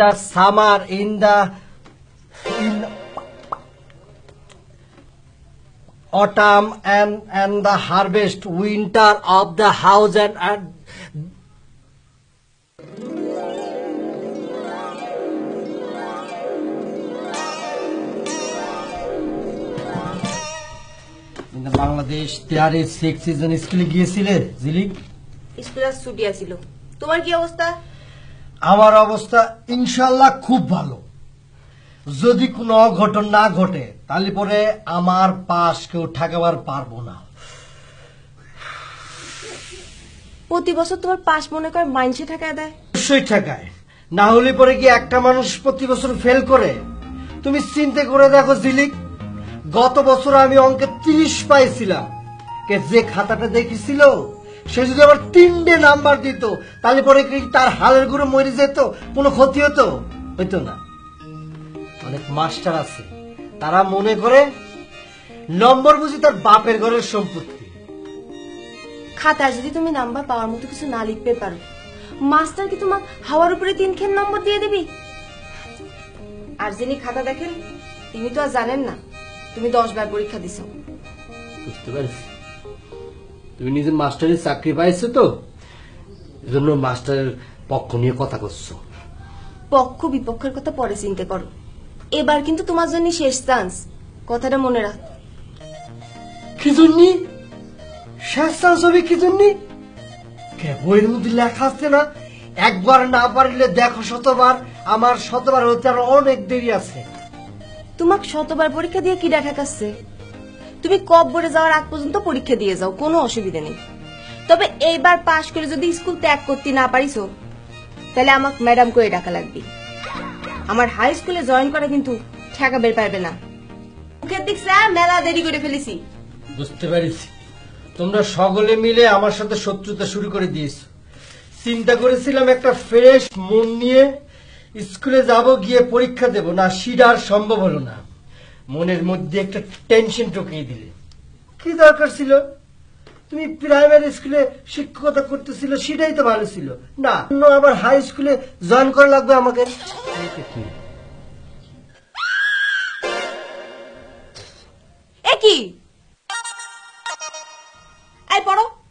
summer in autumn and the harvest, winter of the house and in the Bangladesh there is 6 season. স্কুলে গিয়েছিলে জিলিক? স্কুলে ছুটি আছিল। তোমার কি অবস্থা? আমার অবস্থা ইনশাআল্লাহ খুব ভালো। যদি কোনো অঘটন না ঘটে তাহলে পরে আমার পাশ কেউ ঠেকাবার পারবো না। প্রতি বছর তোমার পাশ মনে করে মাইনসে ঠেকায় দেয়? অবশ্যই ঠেকায়, না হলে পরে কি একটা মানুষ প্রতি বছর ফেল করে? তুমি চিন্তা করে দেখো জিলিক, গত বছর আমি অঙ্কে 30 পাইছিলাম, কে যে খাতাটা দেখেছিল সে যদি আবার 3টে নাম্বার দিত তাহলে পরে কি তার হালের গুঁড়ো মরে যেত? কোনো ক্ষতি হতো? হইতো না। অনেক মাস্টার আছে তারা মনে করে নম্বর বুঝি তার বাপের ঘরের সম্পত্তি। খাতায় যদি তুমি নাম্বার পাওয়ার মতো কিছু না লিখতে পারো, মাস্টার কি তোমার হাওয়ার উপরে 3 খেন নম্বর দিয়ে দিবি? আর যিনি খাতা দেখেন তিনি তো আর জানেন না তুমি 10 বার পরীক্ষা দিছো। বুঝতে পারছি, তুমি নিজের মাস্টারের চাকরি পাইছো তো এজন্য মাস্টারের পক্ষ নিয়ে কথা করছো। পক্ষ বিপক্ষের কথা পরে চিন্তা করো, এবার কিন্তু তোমার জন্য শেষ চান্স, কথাটা মনে রাখ। কি জন্য শেষ চান্স হবে? কি জন্য? বইয়ের মধ্যে লেখা আছে না, একবার না পারলে দেখো শতবার, আমার শতবার হতে আর অনেক দেরি আছে। তোমাকে শতবার পরীক্ষা দিয়ে কিডা ঠেকাচ্ছে? তুমি কব্বরে যাওয়ার আগ পর্যন্ত পরীক্ষা দিয়ে যাও, কোনো অসুবিধা নেই। তবে এইবার পাশ করে যদি স্কুল ত্যাগ করতে না পারিছো তাহলে আমাকে ম্যাডাম করে ডাকা লাগবে। আমার হাই স্কুলে জয়েন করা কিন্তু ঠেকাবের পারবে না। মুখের দিক মেলা দেরি করে ফেলেছি। বুঝতে পারছি, তোমরা সকলে মিলে আমার সাথে শত্রুতা শুরু করে দিয়েছো। চিন্তা করেছিলাম একটা ফ্রেশ মন নিয়ে স্কুলে যাব, গিয়ে পরীক্ষা দেব, না সেটা আর সম্ভব হলো না। মনের মধ্যে একটা টেনশন ঢুকিয়ে দিলে। কি দরকার ছিল? তুমি প্রাইমারি স্কুলে শিক্ষকতা করতেছিল, সেটাই তো ভালো ছিল না? আবার হাই স্কুলে জয়েন করা লাগবে আমাকে? কি এই পড়ো।